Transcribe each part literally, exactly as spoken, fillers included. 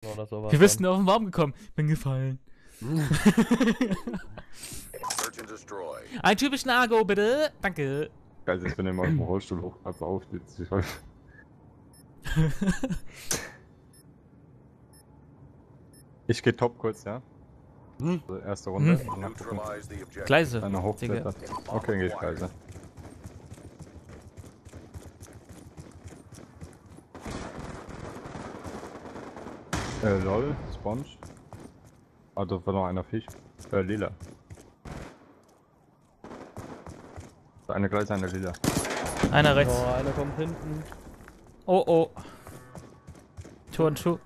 Oder sowas. Wir bist nur auf den Baum gekommen. Bin gefallen. Ein typischen Argo, bitte. Danke. Geil, ich bin immer im Rollstuhl hoch, also auf jetzt. Ich geh top kurz, ja? Hm? Also erste Runde. Hm. Gleise. Eine Hochkletter. Okay, dann geh ich Gleise. Äh, lol, Sponge. Ah, da war noch einer Fisch. Äh, lila. Eine Gleise, eine lila. Einer rechts. Oh, einer kommt hinten. Oh, oh. Two und two.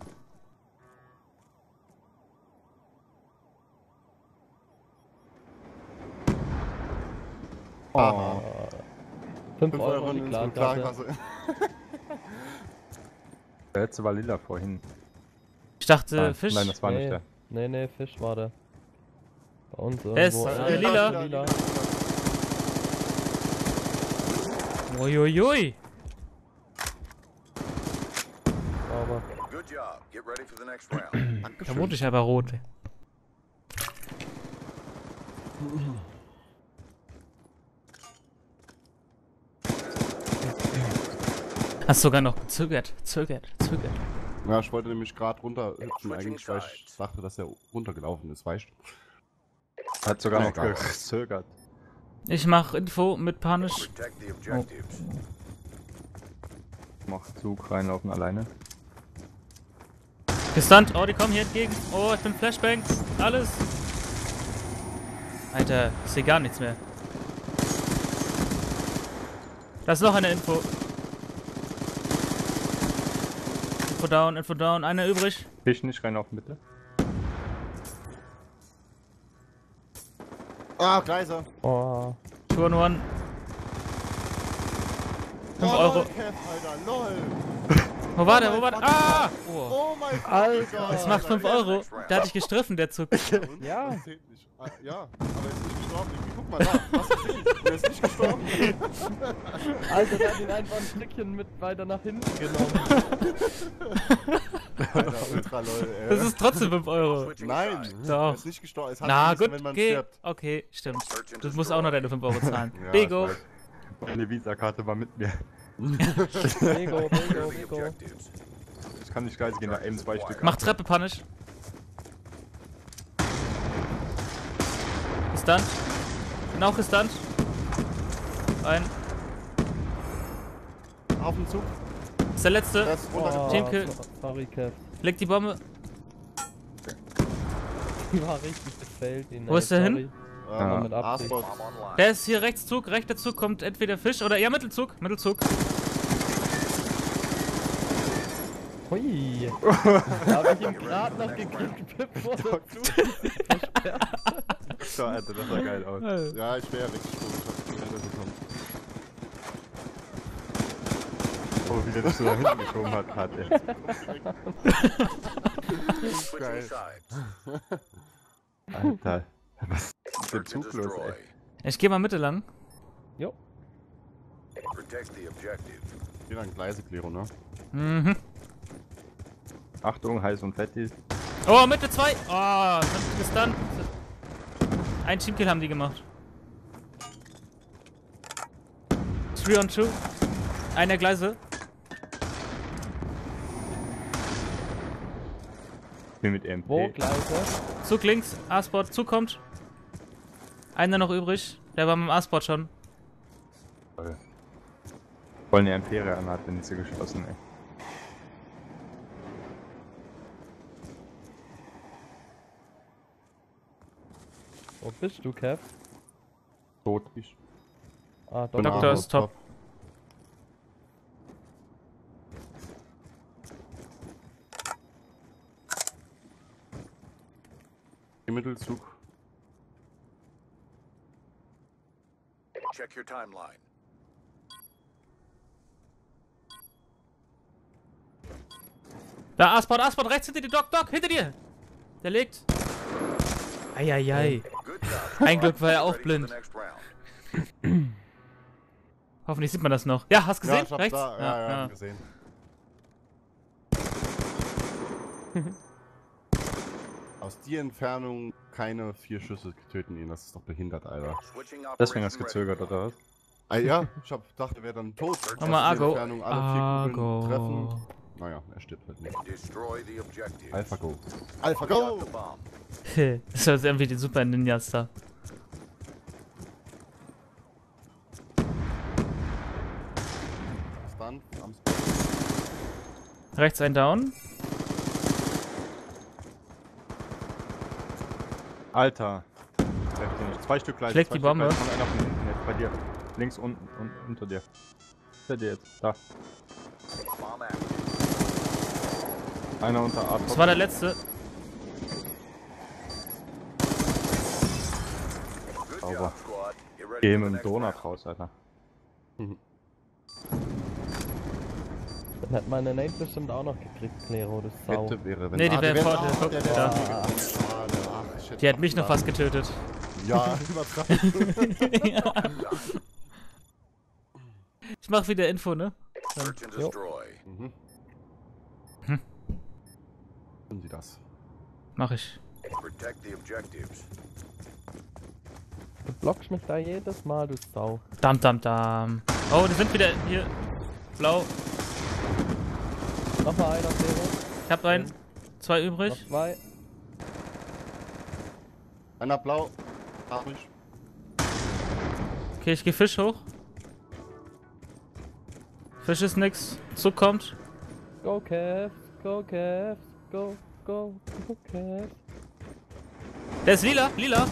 Oh. fünf Euro in die Klarkasse. Der letzte war lila vorhin. Ich dachte, Nein, Fisch. Nein, das war nee. nicht der. Nee, nee, Fisch war der. Bei uns Der ist irgendwo. äh, lila. lila. Uiuiui. Aber Vermutlich aber rot. Hast sogar noch gezögert, zögert, zögert. Ja, ich wollte nämlich gerade runterhüpfen, eigentlich, weil ich dachte, dass er runtergelaufen ist, weißt du? Hat sogar noch Egal. gezögert. Ich mach Info mit Panisch. Oh. Mach Zug reinlaufen alleine. Gestunt. Oh, die kommen hier entgegen. Oh, ich bin Flashbang. Alles. Alter, ich sehe gar nichts mehr. Da ist noch eine Info. Info down, Info down. Einer übrig. Fisch nicht reinlaufen, bitte. Ah, Gleise! Oh. Two on one. fünf Oh, Euro. Kev, Alter, lol! Wo war der? Wo war der? Ah! Oh. Oh mein Gott! Alter. Das macht fünf Euro. Da hatte ich gestriffen, der Zug. Ja. Das zählt nicht. Ah, ja, aber er ist nicht gestorben. Guck mal da, hast du gesehen? Er ist nicht gestorben. Alter, der hat ihn einfach ein Stückchen mit weiter nach hinten genommen. Alter, ultra lol, ey. Das ist trotzdem fünf Euro. Nein, Doch. er ist nicht gestorben. Es hat Na wenigstens, gut, wenn man okay. stirbt. Okay, stimmt. Du musst auch noch deine fünf Euro zahlen. Ja, Bego. ich weiß. Meine Visa-Karte war mit mir. Bego, Bego, Bego. Ich kann nicht Gleise gehen, da eben zwei Stück. Mach Treppe, Punish. Gestunt. Bin auch gestunt. Ein. Auf dem Zug. Ist der letzte. Das ist Oh, runtergekommen. Teamkill. sorry, Kev. Leg die Bombe. Die war richtig gefällt. ihn, Wo ey, ist der sorry. hin? Ja, mit Absicht. A-Spot. Der ist hier rechts Zug. Rechter Zug kommt entweder Fisch oder. Ja, Mittelzug. Mittelzug. Hui. Da hab ich ihn gerade noch gekriegt, bevor der Zug sich versperrt. So, Alter, das sah geil aus. Ja, ich wäre ja richtig froh, ich hab die Rente bekommen. Oh, wie der das so da hinten geschoben hat, hat er. Geil. Alter, was ist denn Zug los, ey? Ich geh mal Mitte lang. Jo. Wieder ein Gleiseklärung, ne? Mhm. Achtung, heiß und fettig. Oh, Mitte zwei. Oh, sind gestunt. Ein Teamkill haben die gemacht. Three on two. Einer Gleise. Ich bin mit E M P. Wo, Gleise? Zug links. A-Spot. Zug kommt. Einer noch übrig. Der war mit dem A-Spot schon. Voll eine Ampere an hat, wenn sie geschlossen, ey. Wo bist du, Kev? Tot ist. Ah, doch. Doktor ist top. Im Mittelzug. Check your timeline. Da, A-Spot, A-Spot, rechts hinter dir, Doc, Doc, hinter dir! Der legt. Eieiei. Ein Glück war er auch blind. Hoffentlich sieht man das noch. Ja, hast gesehen? Ja, ich hab Rechts? Da, ja, ja, ja. gesehen. Aus der Entfernung keine vier Schüsse töten ihn, das ist doch behindert, Alter. Deswegen hast du gezögert, oder was? Ah ja, ich hab gedacht, er wäre dann tot. Aus Nochmal der Argo. Entfernung alle vier Kugeln Argo. treffen. Naja, er stirbt halt nicht. Alpha Go. Alpha Go! Das ist irgendwie die Super Ninjas da. Stun, am Rechts ein Down. Alter. Treff den nicht. Zwei Stück gleich. Schlägt zwei die Stück Bombe. gleich. Und einer von hinten jetzt bei dir. Links unten und unter dir. Hinter dir jetzt. Da. Einer unter A. Das war der letzte. Sauber. Geh mit dem Donut raus, Alter. Dann hat meine Nate bestimmt auch noch gekriegt, Klero, das Sau. Bitte wäre, wenn Nee, die Ah, wäre der vor- wär- der- ah, der- der- da. der- Schade. Ach, ich hätte Die hat mich noch gedacht, fast getötet. Ja, übertreiben. Ja. Ich mach wieder Info, ne? Dann, Jo. Mhm. Hm. Tun Sie das. mach ich. Du blockst mich da jedes Mal, du Sau. Dam, dam, dam. Oh, die sind wieder hier. Blau. Nochmal einer, Klero. Ich hab einen. Zwei übrig. Noch zwei. Einer blau. Hab ich. Okay, ich geh Fisch hoch. Fisch ist nix. Zug kommt. Go Cavs, go Cavs, go, go, go Cavs. Der ist lila, lila.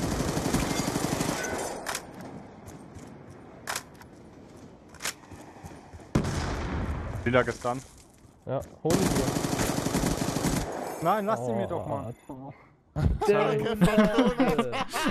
Lila gestern. Ja, hol ihn dir. Nein, lass sie Oh. mir doch mal. Der Junge.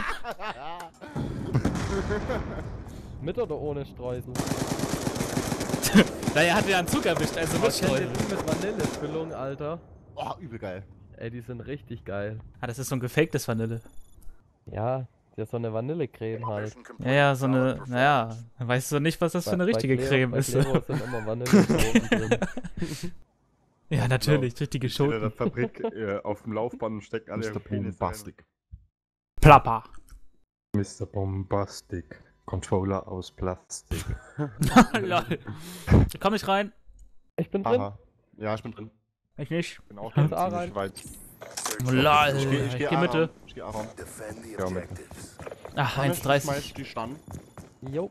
Mit oder ohne Streusel? Naja, hat ja einen Zug erwischt, also mit Ich kenn den Streusel. mit Vanillefüllung, Alter. Oh, übel geil. Ey, die sind richtig geil. Ah, das ist so ein gefaktes Vanille. Ja, ja, so eine Vanillecreme halt. Ja, ja, so eine, naja, dann weißt du nicht, was das für eine Bei- richtige bei Cleo- Creme bei ist. Cleo sind immer Vanillesoßen drin. Ja, natürlich, richtige In der Schoten. Fabrik äh, auf dem Laufband und steckt alle Mister Penis Bombastic. Plapper. rein. Mister Bombastic. Controller aus Plastik. Lol. Komm ich rein? Ich bin drin. Aha. Ja, ich bin drin. Ich nicht. Bin auch Kannst schon A ziemlich rein. weit. Lol. Ich geh, ich Ich geh geh Mitte. A-Raum. Ich geh A-Raum. Ja, Mitte. Ach, Kann ich- eins dreißig. schmeiß die Stun. Jo.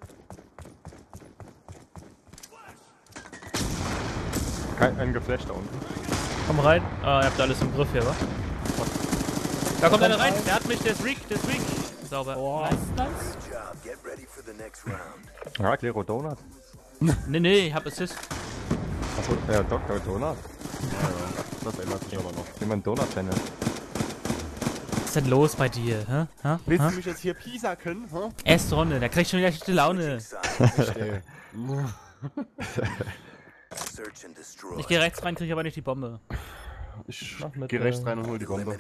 Kein ein Geflecht da unten. Komm rein. Ah, ihr habt alles im Griff hier, wa? Da kommt einer rein. Der hat mich, der ist Reek, der ist Reek. Sauber. Oh. Nice, nice. Ja, Klero Donut. Nee, nee, ich hab Assist. Achso, ja, Doktor Donut. Das ändert sich aber noch. Jemand Donut-Channel. Was ist denn los bei dir? Hä? Hä? Willst Hä? du mich jetzt hier piesacken? Hä? Erste Runde, da krieg ich schon wieder schlechte Laune. Ey. Ich gehe rechts rein, krieg aber nicht die Bombe. Ich Mach mit, geh rechts äh, rein und hol die Bombe.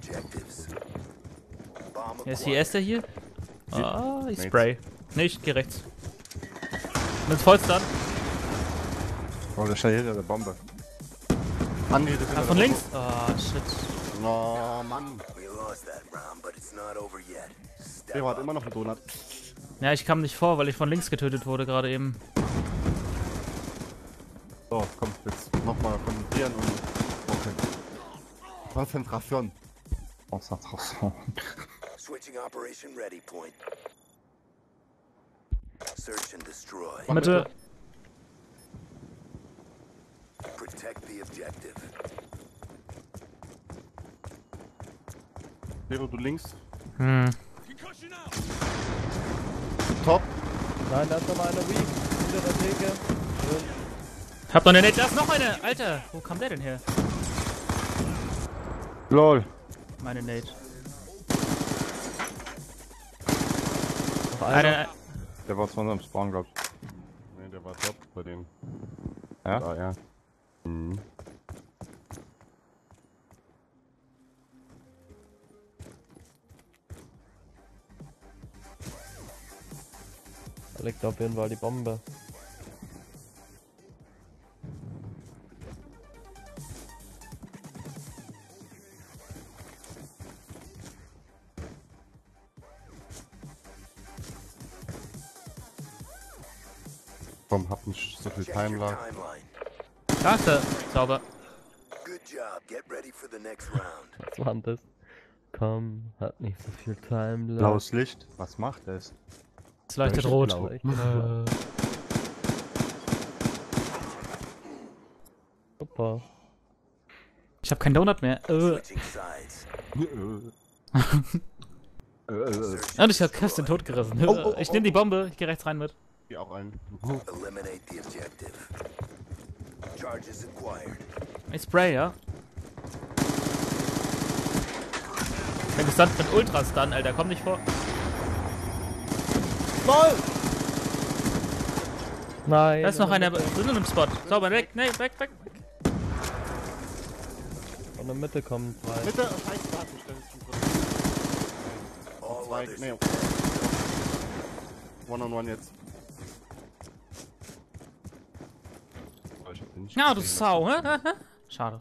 Wer ist hier erster hier? Ah, ich Mates. spray. Nee, ich geh rechts. Mit Vollstun. Oh, der steht hinter der Bombe. Mann, nee, das Ah, von links. Oh, shit. Oh, Mann. Der hat immer noch einen Donut. Ja, ich kam nicht vor, weil ich von links getötet wurde gerade eben. So, komm, jetzt nochmal konzentrieren und... Okay. Konzentration. Konzentration. Switching operation ready point. Search and destroy. Mitte. Protect the objective. Lero, du links. Hm. Top. Nein, da ist nochmal einer Weak. Hinter der Theke. Schön. Hab noch eine Nate. Da ist noch eine. Alter, wo kam der denn her? LOL. Meine Nate. Noch einer. Eine, Der war zu unserem Spawn, glaub ich. Nee, der war top bei dem. Ja? Ah, ja. Mhm. Da liegt auf jeden Fall die Bombe. Komm, hab nicht so viel Check your Timeline. timeline. Da ist er. Sauber. Good job. Get ready for the next round. Was war denn das? Komm, hat nicht so viel Time. Blaues Licht. Was macht es? Es leuchtet Leuchtet rot. blau. Äh, Super. ich habe keinen Donut mehr. Äh. Switching sides. Äh, äh, Search Und and ich hab Kirsten destroy. totgerissen. Oh, oh, ich oh, nehme die oh. Bombe. Ich gehe rechts rein mit. Geh auch ein. Eliminate the objective. Charges acquired. Ich spray, ja. Ich bin gestunt mit Ultra-Stun, Alter. Komm nicht vor. Nein. Da ist noch in der einer Mitte. drin im Spot. Sauber, weg. Nee, weg, weg. Von der Mitte kommen zwei. Bitte, scheiß Datenstelle zum All Zwei, others nee. One on one jetzt. Oh, ich hab den nicht Ja, du gesehen. Sau, hä? Schade.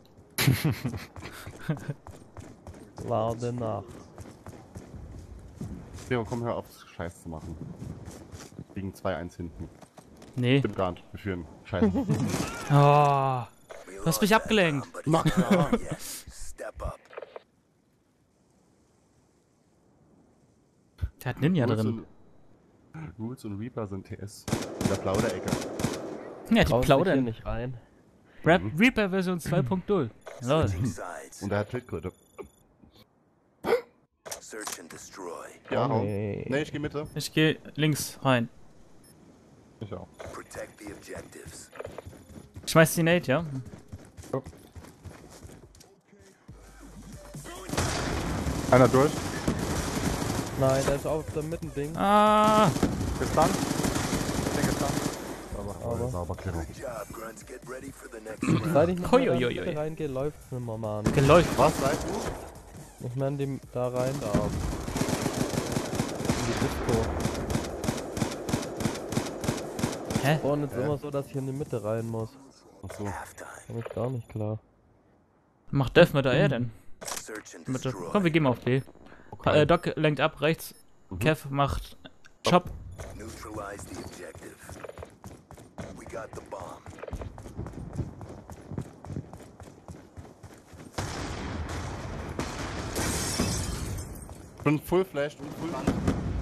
Lade nach. Theo, komm, hör auf, Scheiß zu machen. Liegen zwei eins hinten. Nee. Stimmt gar nicht, wir führen. Scheiße. Oh. We hast lost mich that abgelenkt. round, but it's not over yet. Step up. Der hat Ninja Rules drin. und, Rules und Reaper sind T S. In der Plauderecke. Ja, die Traust dich hier plaudern. nicht rein. Rap Reaper Version zwei Punkt null. Lol. Switching sides. Und er hat Schildkröte. Search and destroy. Ja, hau. nee. Nee, ich geh Mitte. Ich gehe links rein. ich auch. Protect the objectives. Ich schmeiß die Nate, ja? Einer durch. Nein, der ist auf dem Mittending. Ah. Gestunt. Ich bin gestunt. Aber Aber Sauber, Klero. Good job, Grunts. Get ready for the next round. seit ich nicht mehr in die Huiuiui. Mitte reingehe, läuft's nimmer, Mann. Geleuchtet. Was seid du? Nicht mehr in die, da rein darf. In die Disco. Hä? Vorhin ist Hä? immer so, dass ich in die Mitte rein muss. Achso. Halftime. Komm ich gar nicht klar. Macht Death mit der er denn? Search and Mit der destroy. Komm, wir gehen mal auf B. Okay. Äh, Doc lenkt ab, rechts. Mhm. Kev macht Chop. Neutralize the objective. We got the bomb. Bin full flashed und full an.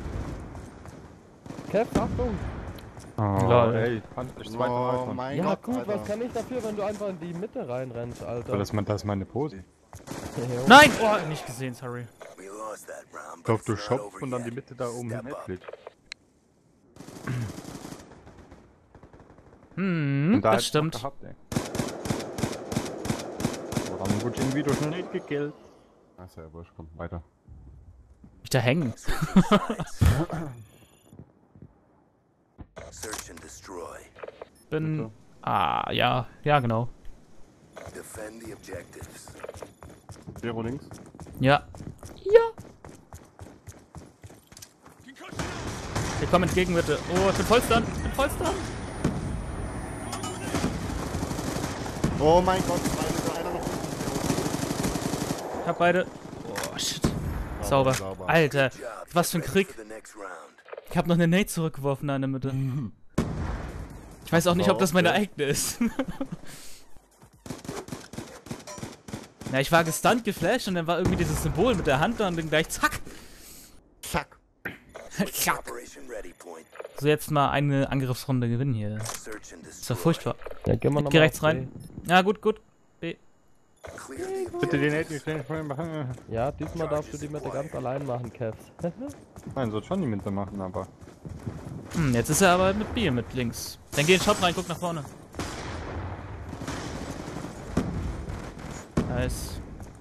Kev, Achtung! Oh, Lol. ey, fand ich zweite Mal Oh schon. mein Ja Gott, gut, Alter. was kann ich dafür, wenn du einfach in die Mitte reinrennst, Alter? Weil das, mein- das ist meine Pose. Jo. Nein! Oh, nicht gesehen, sorry. We lost that round, Ich but glaube, it's du not schopfst over und dann die yet. Mitte da oben Step hin up. fliegt. Hm, Und da das hätt's stimmt. noch gehabt, ey. Aber dann wurde irgendwie durch nicht gekillt. Achso, ja, wurscht, komm, weiter. Ich da hängen. Search and destroy. Bin. Bitte. Ah, ja. Ja, genau. Defend the objectives. Zero links. Ja. Ja. Wir kommen entgegen, bitte. Oh, ich bin Vollstun. Ich bin Vollstun. Oh mein Gott, zwei Mitte, einer noch unten. Ich hab beide. Oh, shit. Sauber. sauber. Alter, Good job. was für ein Get ready Krieg. for the next round. Ich hab noch eine Nate zurückgeworfen da in der Mitte. Ich weiß auch nicht, ob das meine eigene ist. Na, ich war gestunt, geflasht und dann war irgendwie dieses Symbol mit der Hand da und dann gleich zack. Zack. Zack. Operation ready point. So, jetzt mal eine Angriffsrunde gewinnen hier. Search and Ist doch destroy. furchtbar. Ja, gehen wir Ich noch geh mal rechts auf rein. Ja, gut, gut. B. Clear the Bitte den objectives. Nate nicht stehen vorhin machen. B. Ja, diesmal darfst du die Mitte ganz allein machen, Kev. Nein, soll schon die Mitte machen, aber. Hm, jetzt ist er aber mit B, mit links. Dann geh in den Shop rein, guck nach vorne. Nice.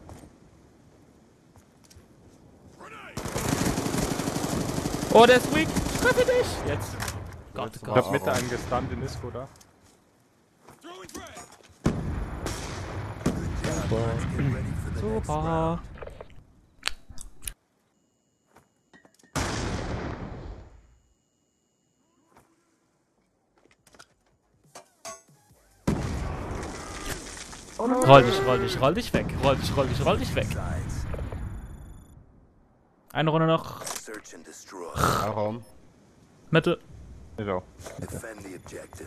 Oh, der ist weak. Ich treffe dich. Jetzt. Gott, Ich Gott. hab Mitte einen gestunt in Isco da. So. Get ready for the next Super. round. Roll dich, roll dich, roll dich weg. Roll dich, roll dich, roll dich weg. Sides. Eine Runde noch. Search and destroy. Raum. Mitte. Ich auch. Defend the objective.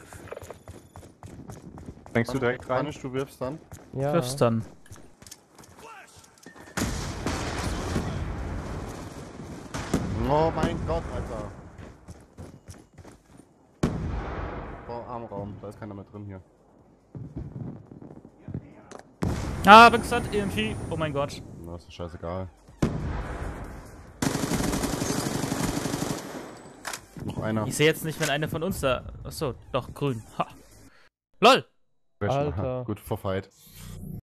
Denkst du direkt rein? Punish, du wirfst dann. Ja. Wirfst dann. Oh mein Gott, Alter. Oh, Armraum, da ist keiner mehr drin hier. Ah, bin gesandt, E M P. Oh mein Gott. Na, ist doch scheißegal. Noch einer. Ich sehe jetzt nicht, wenn einer von uns da... Achso, doch, grün. Ha. LOL! Welcher? Alter. Gut, for fight.